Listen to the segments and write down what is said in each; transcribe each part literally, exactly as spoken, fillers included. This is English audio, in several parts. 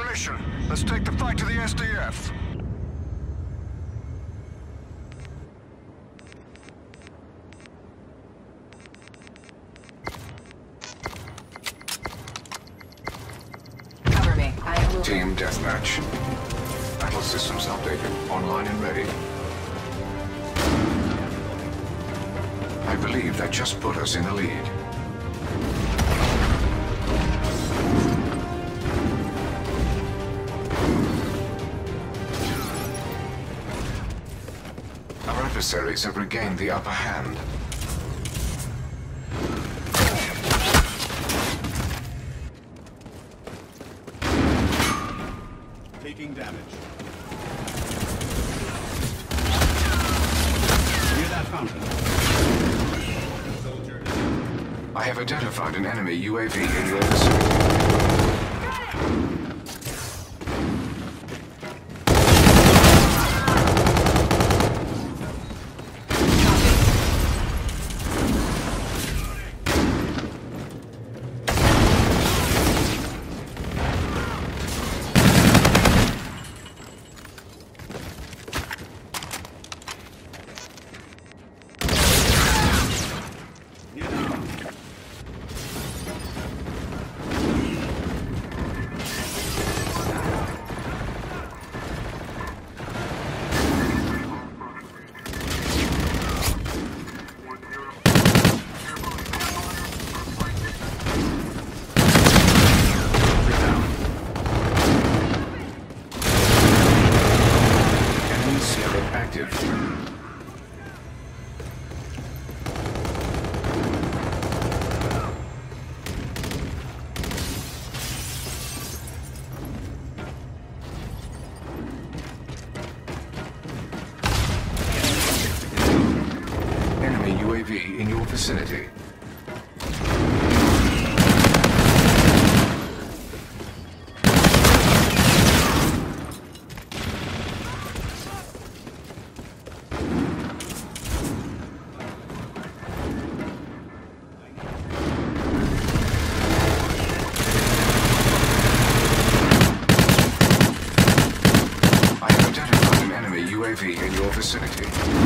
mission. Let's take the fight to the S D F. Cover me. I am moving. Team Deathmatch. Battle systems updated. Online and ready. I believe that just put us in the lead. Our adversaries have regained the upper hand. Taking damage. Near that fountain. Soldier. I have identified an enemy U A V in your vicinity. U A V in your vicinity. I have identified an enemy U A V in your vicinity.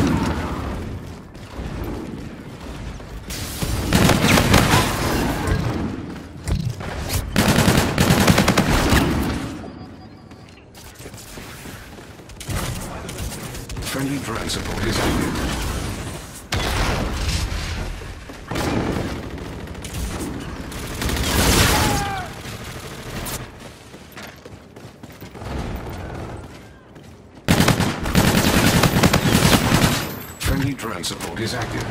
Friendly drone support is active. Friendly drone support is active.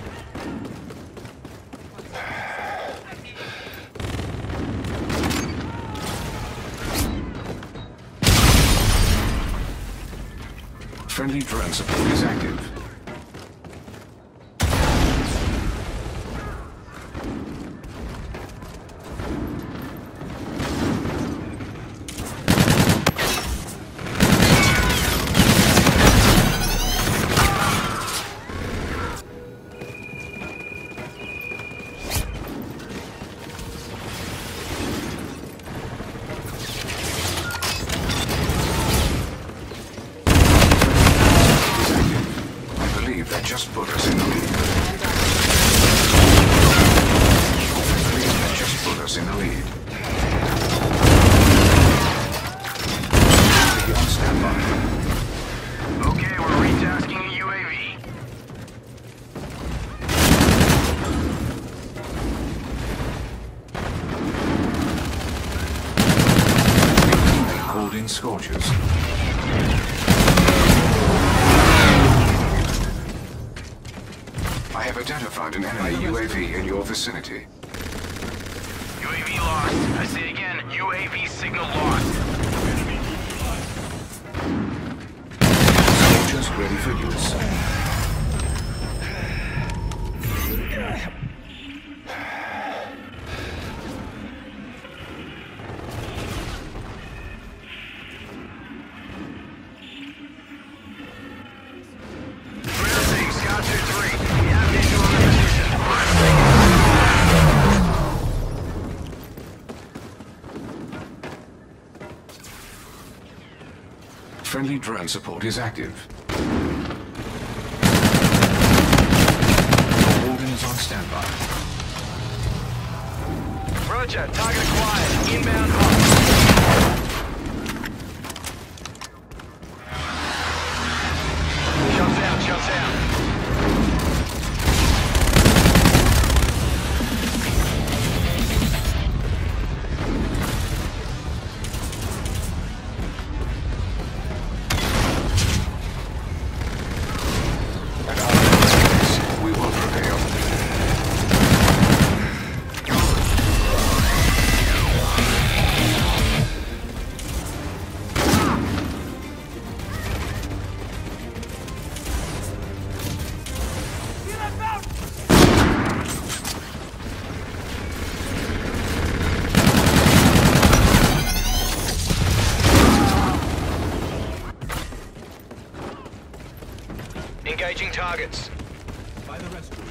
Friendly drone support is active. That just put us in the lead. That just put us in the lead. Be on standby. Okay, we're retasking a U A V. They called in Scorchers. I have identified an enemy U A V in your vicinity. U A V lost. I say again, U A V signal lost. Soldiers ready for use. drone support is active. Walden is on standby. Roger, target acquired. Inbound hot. Shots out, shots out. We will prevail. Engaging targets. By the restroom.